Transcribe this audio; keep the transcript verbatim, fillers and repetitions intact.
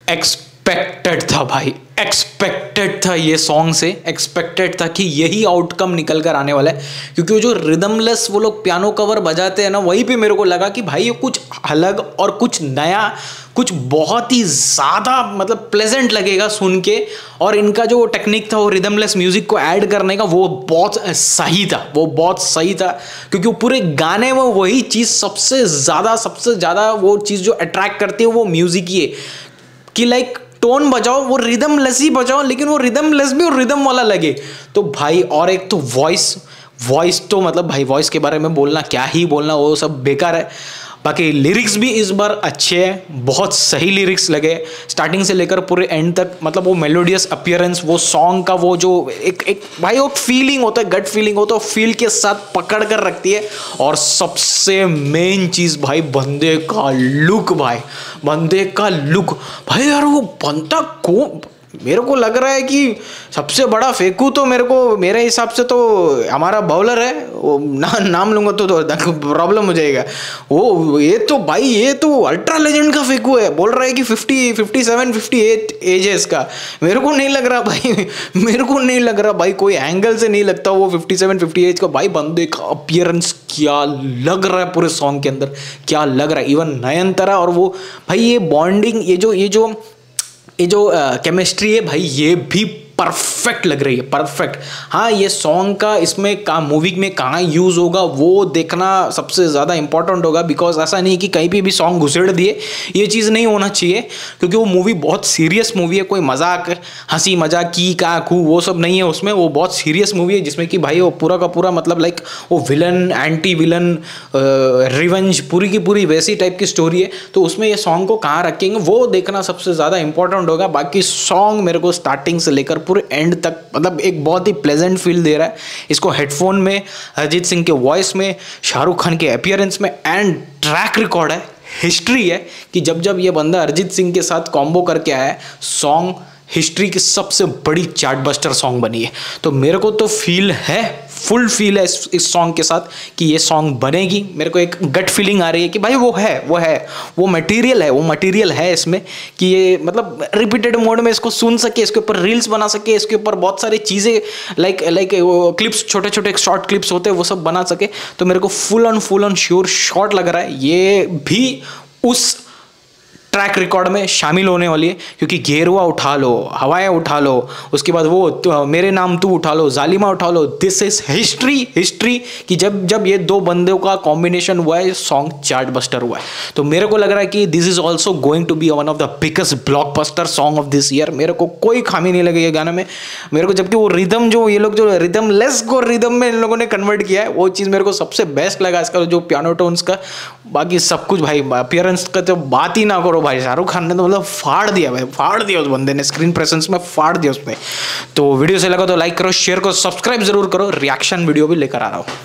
Expected था भाई, expected था ये सॉन्ग से, एक्सपेक्टेड था कि यही आउटकम निकल कर आने वाला है। क्योंकि वो जो रिदमलेस वो लोग पियानो कवर बजाते हैं ना, वहीं पे मेरे को लगा कि भाई ये कुछ अलग और कुछ नया, कुछ बहुत ही ज़्यादा मतलब प्लेजेंट लगेगा सुन के। और इनका जो टेक्निक था वो रिदमलेस म्यूजिक को ऐड करने का, वो बहुत सही था, वो बहुत सही था। क्योंकि वो पूरे गाने में वही चीज़ सबसे ज़्यादा सबसे ज़्यादा वो चीज़ जो अट्रैक्ट करती है वो म्यूजिक ही है कि लाइक टोन बजाओ, वो रिदम लेस ही बजाओ, लेकिन वो रिदम लेस भी और रिदम वाला लगे। तो भाई और एक तो वॉइस वॉइस तो मतलब भाई वॉइस के बारे में बोलना क्या ही बोलना, वो सब बेकार है। बाकी लिरिक्स भी इस बार अच्छे हैं, बहुत सही लिरिक्स लगे स्टार्टिंग से लेकर पूरे एंड तक। मतलब वो मेलोडियस अपीयरेंस, वो सॉन्ग का वो जो एक एक भाई वो फीलिंग होता है, गट फीलिंग होता है, फील के साथ पकड़ कर रखती है। और सबसे मेन चीज़ भाई बंदे का लुक, भाई बंदे का लुक भाई यार वो बंदा को मेरे को लग रहा है कि सबसे बड़ा फेंकू तो मेरे को मेरे हिसाब से तो हमारा बॉलर है वो, ना नाम लूंगा तो, तो प्रॉब्लम हो जाएगा। वो ये तो भाई ये तो अल्ट्रा लेजेंड का फेंकू है, बोल रहा है कि fifty fifty seven fifty eight age है इसका। मेरे को नहीं लग रहा भाई, मेरे को नहीं लग रहा भाई, कोई एंगल से नहीं लगता वो फिफ्टी सेवन फिफ्टी एज का। भाई बंदे का अपीयरेंस क्या लग रहा है पूरे सॉन्ग के अंदर, क्या लग रहा है। इवन नयनतारा और वो भाई ये बॉन्डिंग, ये जो ये जो ये जो केमिस्ट्री है भाई, ये भी परफेक्ट लग रही है, परफेक्ट। हाँ ये सॉन्ग का इसमें कहाँ मूवी में कहाँ यूज़ होगा वो देखना सबसे ज़्यादा इंपॉर्टेंट होगा। बिकॉज ऐसा नहीं कि कहीं पे भी सॉन्ग घुसेड़ दिए, ये चीज़ नहीं होना चाहिए। क्योंकि वो मूवी बहुत सीरियस मूवी है, कोई मजाक हंसी मजाक की का खू वो सब नहीं है उसमें। वो बहुत सीरियस मूवी है जिसमें कि भाई वो पूरा का पूरा मतलब लाइक वो विलन एंटी विलन रिवेंज पूरी की पूरी वैसी टाइप की स्टोरी है। तो उसमें ये सॉन्ग को कहाँ रखेंगे वो देखना सबसे ज़्यादा इंपॉर्टेंट होगा। बाकी सॉन्ग मेरे को स्टार्टिंग से लेकर पूरे एंड तक मतलब एक बहुत ही प्लेजेंट फील दे रहा है। इसको हेडफोन में, अरिजीत सिंह के वॉइस में, शाहरुख खान के अपीयरेंस में, एंड ट्रैक रिकॉर्ड है, हिस्ट्री है कि जब जब ये बंदा अरिजीत सिंह के साथ कॉम्बो करके आया है, सॉन्ग हिस्ट्री की सबसे बड़ी चार्ट बस्टर सॉन्ग बनी है। तो मेरे को तो फील है, फुल फील है इस इस सॉन्ग के साथ कि ये सॉन्ग बनेगी। मेरे को एक गट फीलिंग आ रही है कि भाई वो है वो है वो मटेरियल है वो मटेरियल है इसमें कि ये मतलब रिपीटेड मोड में इसको सुन सके, इसके ऊपर रील्स बना सके, इसके ऊपर बहुत सारी चीज़ें लाइक लाइक वो क्लिप्स, छोटे छोटे शॉर्ट क्लिप्स होते हैं वो सब बना सके। तो मेरे को full on full on sure shot लग रहा है ये भी उस ट्रैक रिकॉर्ड में शामिल होने वाली है। क्योंकि गेरुआ उठा लो, हवाएं उठा लो, उसके बाद वो तो, मेरे नाम तू उठा लो, जालिमा उठा लो, दिस इज हिस्ट्री हिस्ट्री कि जब जब ये दो बंदों का कॉम्बिनेशन हुआ है सॉन्ग चार्ट बस्टर हुआ है। तो मेरे को लग रहा है कि this is also going to be one of the biggest blockbuster song of this year. मेरे को कोई खामी नहीं लगी ये गाने में मेरे को। जबकि वो रिदम जो ये लोग जो रिदम लेस को रिदम में इन लोगों ने कन्वर्ट किया है, वो चीज़ मेरे को सबसे बेस्ट लगा इसका जो पियानो टोन्स का। बाकी सब कुछ भाई अपीयरेंस का तो बात ही ना करो भाई, शाहरुख खान ने तो मतलब फाड़ दिया भाई, फाड़ दिया उस बंदे ने, स्क्रीन प्रेजेंस में फाड़ दिया उसने। तो वीडियो से लगा तो लाइक करो, शेयर करो, सब्सक्राइब जरूर करो, रिएक्शन वीडियो भी लेकर आ रहा हूँ।